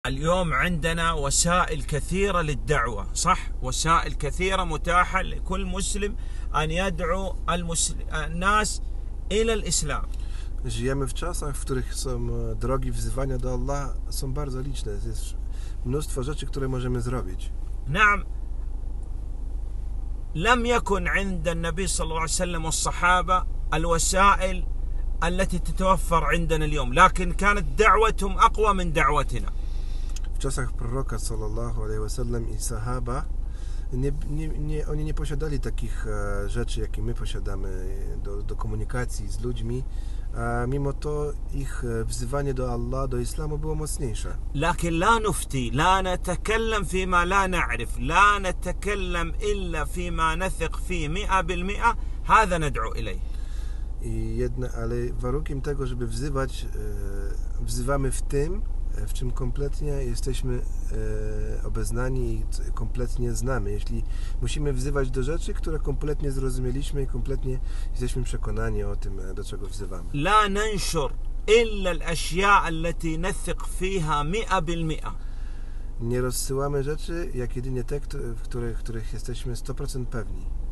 اليوم عندنا وسائل كثيرة للدعوة، صح؟ وسائل كثيرة متاحة لكل مسلم أن يدعو الناس إلى الإسلام. Żyjemy w czasach, w których są drogi wzywania do Allaha są bardzo liczne. Jest mnóstwo rzeczy, które możemy zrobić. نعم، لم يكن عند النبي صلى الله عليه وسلم والصحابة الوسائل التي تتوفر عندنا اليوم، لكن كانت دعوتهم أقوى من دعوتنا. W czasach proroka sallallahu alaihi wasallam i sahaba oni nie posiadali takich rzeczy, jakie my posiadamy do komunikacji z ludźmi, a mimo to ich wzywanie do Allah, do islamu było mocniejsze. لكن لا نفتي، لا نتكلم فيما لا نعرف، لا نتكلم إلا فيما نثق فيه 100%، هذا ندعو إليه. Ale warunkiem tego, żeby wzywać, wzywamy w tym, w czym kompletnie jesteśmy obeznani i kompletnie znamy. Jeśli musimy wzywać do rzeczy, które kompletnie zrozumieliśmy i kompletnie jesteśmy przekonani o tym, do czego wzywamy. لا ننشر إلا الأشياء التي نثق فيها 100%. Nie rozsyłamy rzeczy, jak jedynie te, w których jesteśmy 100% pewni.